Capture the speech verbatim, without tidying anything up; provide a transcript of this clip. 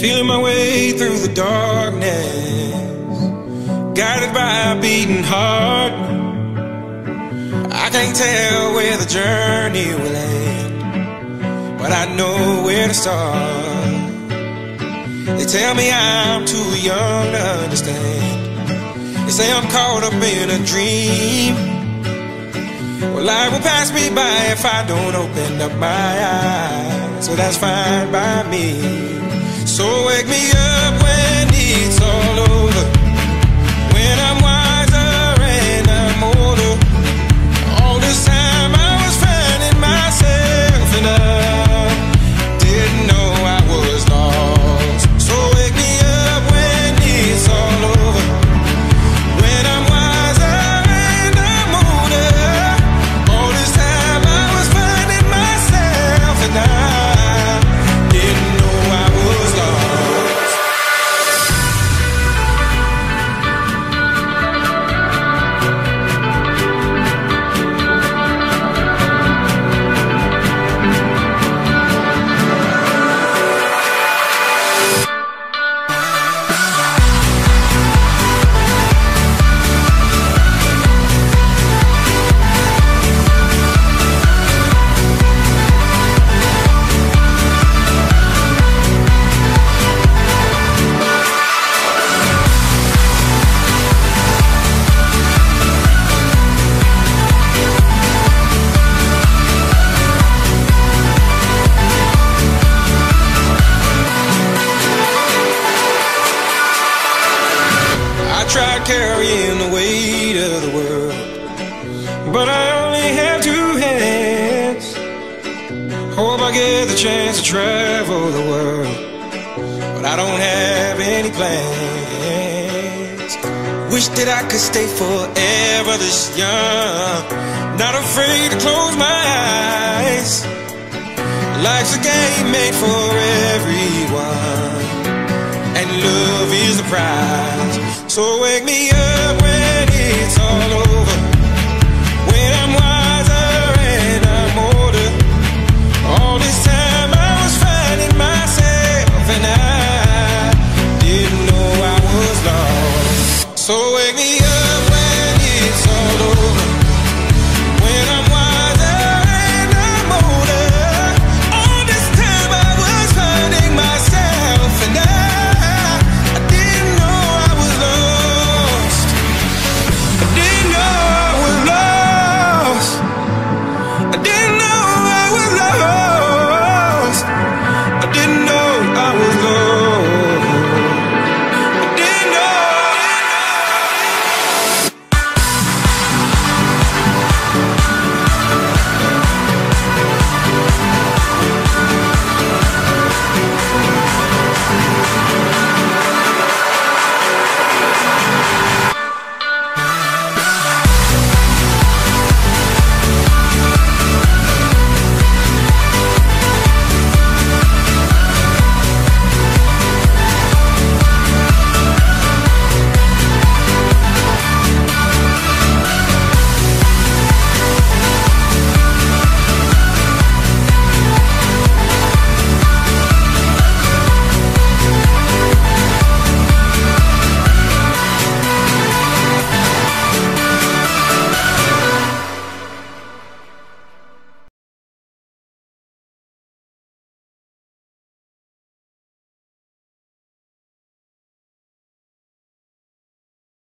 Feeling my way through the darkness, guided by a beating heart. I can't tell where the journey will end, but I know where to start. They tell me I'm too young to understand. They say I'm caught up in a dream. Well, life will pass me by if I don't open up my eyes, so that's fine by me. So wake me up when it's all over, when I'm wiser and I'm older. All this time I was finding myself and I didn't know I was lost. So wake me up when it's all over, when I'm wiser and I'm older. All this time I was finding myself and I didn't know I was lost. I tried carrying the weight of the world, but I only have two hands. Hope I get the chance to travel the world, but I don't have any plans. Wish that I could stay forever this young, not afraid to close my eyes. Life's a game made for everyone, and love is the prize. So wake me up